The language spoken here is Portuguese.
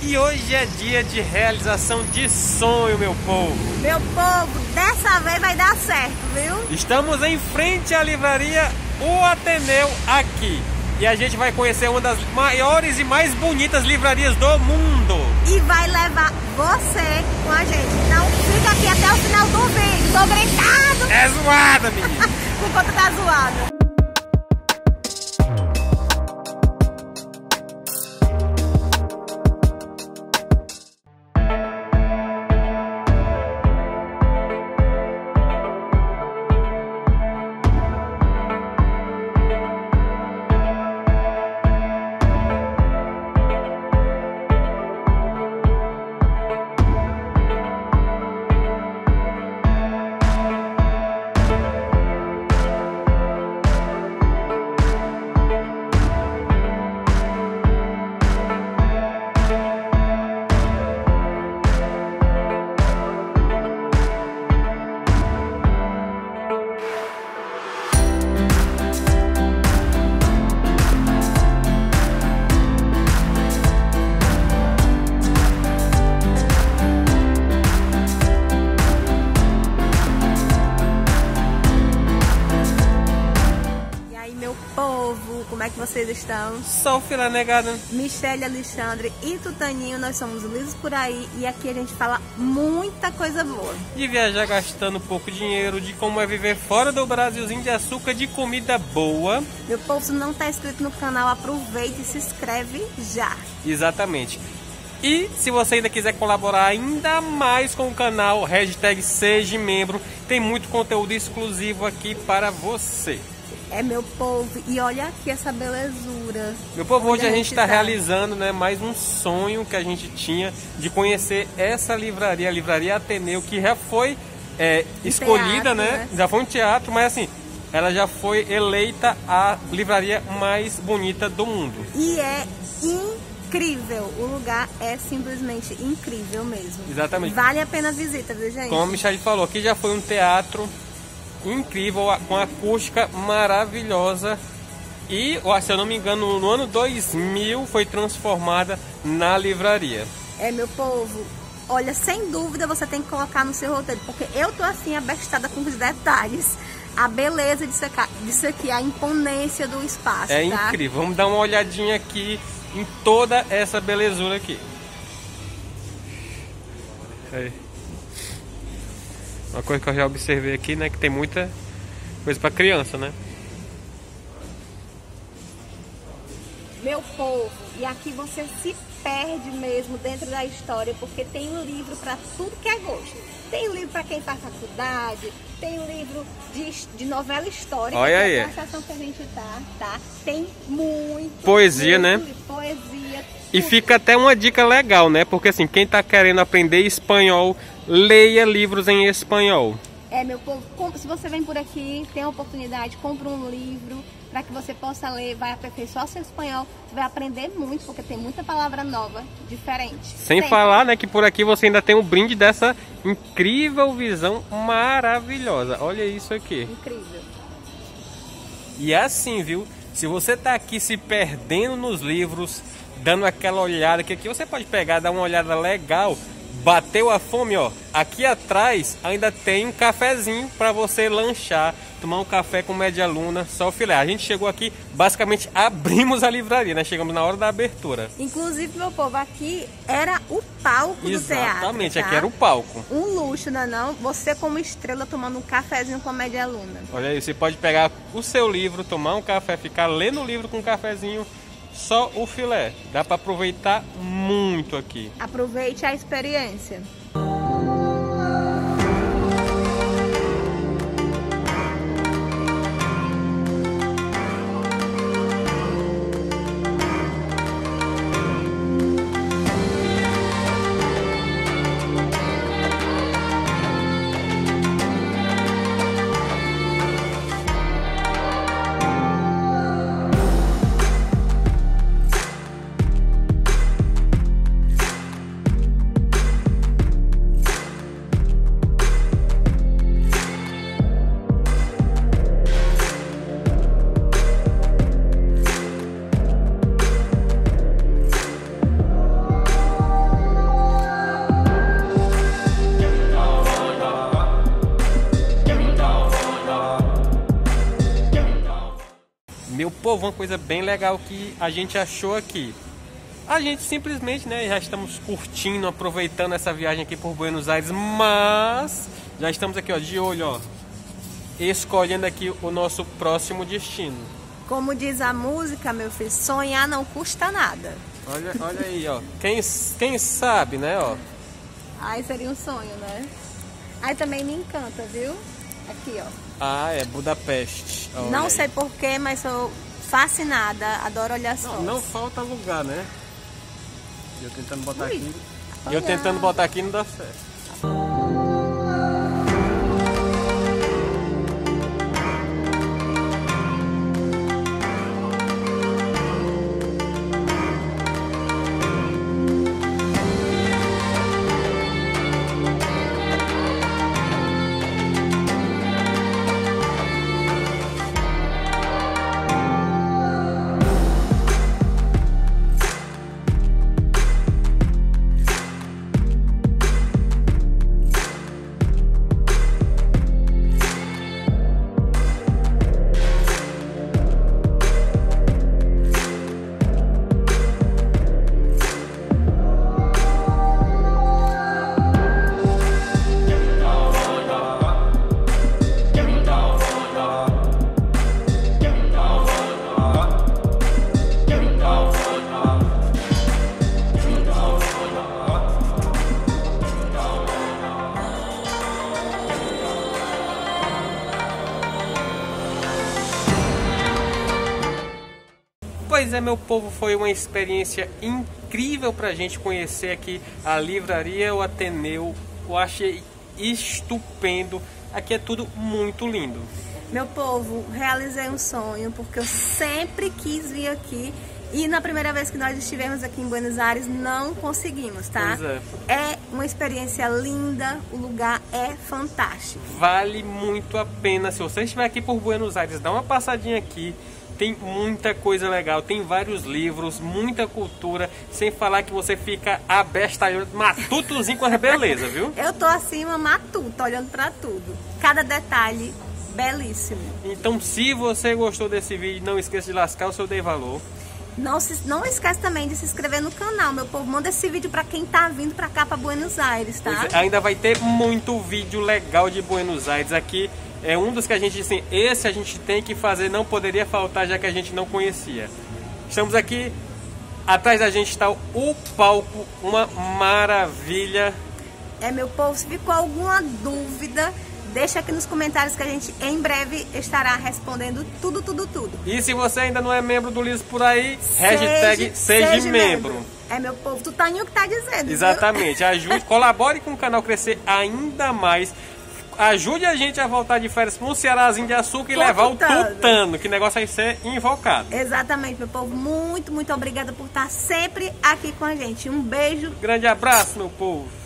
E hoje é dia de realização de sonho, meu povo. Meu povo, dessa vez vai dar certo, viu? Estamos em frente à livraria O Ateneu aqui. E a gente vai conhecer uma das maiores e mais bonitas livrarias do mundo. E vai levar você com a gente. Então fica aqui até o final do vídeo. Tô brincando! É zoada, menina! Por conta da zoada. Como é que vocês estão? Só o filé negado. Michele, Alexandre e Tutaninho, nós somos o Lisos por Aí e aqui a gente fala muita coisa boa. De viajar gastando pouco dinheiro, de como é viver fora do Brasilzinho, de açúcar, de comida boa. Meu povo, se não está inscrito no canal, aproveite e se inscreve já. Exatamente. E se você ainda quiser colaborar ainda mais com o canal, hashtag seja membro, tem muito conteúdo exclusivo aqui para você. É, meu povo, e olha aqui essa belezura. Meu povo, hoje a gente está realizando, né, mais um sonho que a gente tinha de conhecer essa livraria, a Livraria Ateneu, que já foi escolhida, teatro, né? Já foi um teatro, mas assim, ela já foi eleita a livraria mais bonita do mundo. E é incrível, o lugar é simplesmente incrível mesmo. Exatamente. Vale a pena a visita, viu, gente? Como a Michele falou, aqui já foi um teatro incrível, com acústica maravilhosa e, se eu não me engano, no ano 2000 foi transformada na livraria. É, meu povo, olha, sem dúvida você tem que colocar no seu roteiro, porque eu tô assim abestada com os detalhes, a beleza disso aqui, a imponência do espaço. É tá? Incrível, vamos dar uma olhadinha aqui em toda essa belezura aqui. Aí. Uma coisa que eu já observei aqui, né, que tem muita coisa para criança, né? Meu povo, e aqui você se perde mesmo dentro da história, porque tem um livro para tudo que é gosto. Tem um livro para quem faz faculdade, tem um livro de novela histórica. Olha aí. É a estação que a gente tá? Tem muito. Poesia, né? Poesia. E fica até uma dica legal, né? Porque assim, quem tá querendo aprender espanhol, leia livros em espanhol. É, meu povo, se você vem por aqui, tem a oportunidade, compra um livro para que você possa ler, vai aperfeiçoar o seu espanhol, você vai aprender muito, porque tem muita palavra nova, diferente. Sem falar, né, que por aqui você ainda tem um brinde dessa incrível visão maravilhosa. Olha isso aqui. Incrível. E assim, viu? Se você tá aqui se perdendo nos livros, dando aquela olhada, que aqui você pode pegar, dar uma olhada legal. Bateu a fome, ó. Aqui atrás ainda tem um cafezinho para você lanchar, tomar um café com média luna, só o filé. A gente chegou aqui, basicamente abrimos a livraria, né? Chegamos na hora da abertura. Inclusive, meu povo, aqui era o palco do teatro. Exatamente, tá? Aqui era o palco. Um luxo, não é não? Você como estrela tomando um cafezinho com a média luna. Olha aí, você pode pegar o seu livro, tomar um café, ficar lendo o livro com um cafezinho. Só o filé. Dá para aproveitar muito aqui. Aproveite a experiência. povo, uma coisa bem legal que a gente achou aqui. A gente simplesmente, né, já estamos curtindo, aproveitando essa viagem aqui por Buenos Aires, mas já estamos aqui, ó, de olho, ó, escolhendo aqui o nosso próximo destino. Como diz a música, meu filho, sonhar não custa nada. Olha aí, ó. Quem sabe, né, ó. Ai, seria um sonho, né? Aí também me encanta, viu? Aqui, ó. Ah, é Budapeste. Olha Não aí. sei porquê, mas sou fascinada. Adoro olhar as fotos. Não falta lugar, né? Eu tentando botar Ui, aqui. olha. Eu tentando botar aqui não dá certo. Pois é, meu povo, foi uma experiência incrível pra gente conhecer aqui a livraria O Ateneu. Eu achei estupendo. Aqui é tudo muito lindo. Meu povo, realizei um sonho, porque eu sempre quis vir aqui. E na primeira vez que nós estivemos aqui em Buenos Aires, não conseguimos, tá? Pois é. É uma experiência linda, o lugar é fantástico. Vale muito a pena. Se você estiver aqui por Buenos Aires, dá uma passadinha aqui. Tem muita coisa legal, tem vários livros, muita cultura, sem falar que você fica abestalhando, matutozinho com as beleza, viu? Eu tô acima matuta, olhando pra tudo. Cada detalhe belíssimo. Então, se você gostou desse vídeo, não esqueça de lascar o seu Dei Valor. Não esquece também de se inscrever no canal, meu povo. Manda esse vídeo pra quem tá vindo pra cá, pra Buenos Aires, tá? Pois é, ainda vai ter muito vídeo legal de Buenos Aires aqui. É um dos que a gente disse, esse a gente tem que fazer, não poderia faltar, já que a gente não conhecia. Estamos aqui, atrás da gente está o palco, uma maravilha. É, meu povo, se ficou alguma dúvida, deixa aqui nos comentários que a gente em breve estará respondendo tudo. E se você ainda não é membro do Livros Por Aí, hashtag seja membro. É, meu povo, tu tá que tá dizendo. Exatamente, ajude, colabore com o canal crescer ainda mais. Ajude a gente a voltar de férias para um Cearazinho de açúcar e levar o tutano, que negócio vai ser invocado. Exatamente, meu povo. Muito obrigada por estar sempre aqui com a gente. Um beijo. Grande abraço, meu povo.